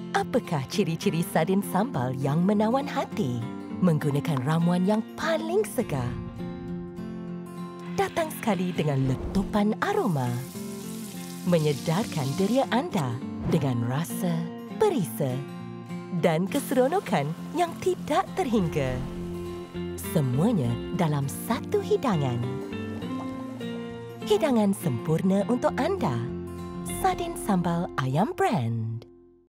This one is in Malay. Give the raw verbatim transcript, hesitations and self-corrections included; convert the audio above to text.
Apakah ciri-ciri sardin sambal yang menawan hati? Menggunakan ramuan yang paling segar. Datang sekali dengan letupan aroma. Menyedarkan deria anda dengan rasa, perisa dan keseronokan yang tidak terhingga. Semuanya dalam satu hidangan. Hidangan sempurna untuk anda. Sardin sambal ayam brand.